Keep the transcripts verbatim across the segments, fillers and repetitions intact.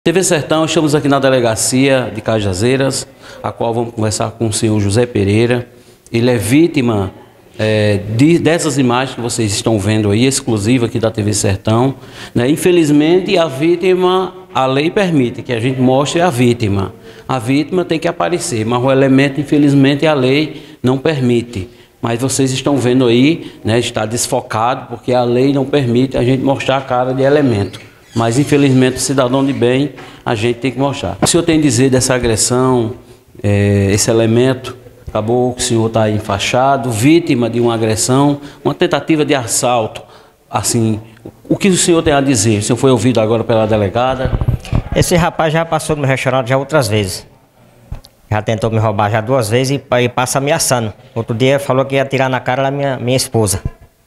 T V Sertão, estamos aqui na delegacia de Cajazeiras, a qual vamos conversar com o senhor José Pereira. Ele é vítima é, de, dessas imagens que vocês estão vendo aí, exclusiva aqui da T V Sertão, né? Infelizmente, a vítima, a lei permite que a gente mostre a vítima. A vítima tem que aparecer, mas o elemento, infelizmente, a lei não permite. Mas vocês estão vendo aí, né, está desfocado, porque a lei não permite a gente mostrar a cara de elemento. Mas, infelizmente, o cidadão de bem, a gente tem que mostrar. O senhor tem a dizer dessa agressão, é, esse elemento, acabou que o senhor está enfaixado, vítima de uma agressão, uma tentativa de assalto. Assim, o que o senhor tem a dizer? O senhor foi ouvido agora pela delegada? Esse rapaz já passou no meu restaurante já outras vezes. Já tentou me roubar já duas vezes e, e passa ameaçando. Outro dia falou que ia tirar na cara da minha, minha esposa.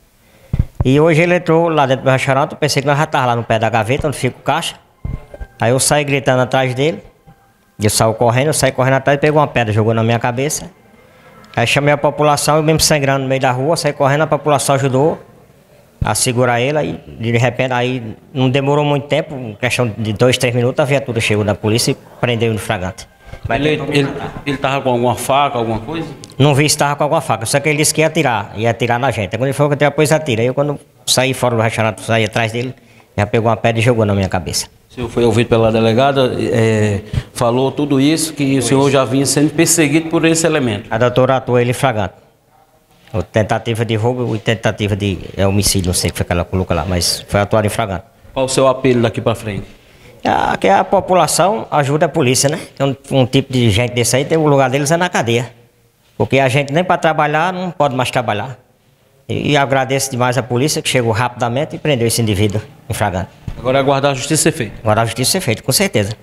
E hoje ele entrou lá dentro do restaurante, eu pensei que nós já estávamos lá no pé da gaveta, onde fica o caixa. Aí eu saí gritando atrás dele, eu saí correndo, eu saí correndo atrás, pegou uma pedra, jogou na minha cabeça. Aí chamei a população, eu mesmo sangrando no meio da rua, saí correndo, a população ajudou a segurar ele, aí de repente, aí não demorou muito tempo, questão de dois, três minutos, a viatura chegou da polícia e prendeu ele no flagrante. Ele estava com alguma faca, alguma coisa? Não vi se estava com alguma faca, só que ele disse que ia atirar, ia atirar na gente. Aí quando ele falou que ia depois atira. Aí eu, quando saí fora do restaurante, saí atrás dele, já pegou uma pedra e jogou na minha cabeça. O senhor foi ouvido pela delegada, é, falou tudo isso, que o senhor já vinha sendo perseguido por esse elemento. A doutora atuou ele flagrante. Tentativa de roubo e tentativa de é, homicídio, não sei o que foi que ela colocou lá, mas foi atuado em flagrante. Qual o seu apelo daqui para frente? É, que a população ajuda a polícia, né? Um, um tipo de gente desse aí, tem o lugar deles é na cadeia. Porque a gente nem para trabalhar não pode mais trabalhar. E, e agradeço demais a polícia que chegou rapidamente e prendeu esse indivíduo em flagrante. Agora é aguardar a justiça ser feita. Aguardar a justiça ser feita, com certeza.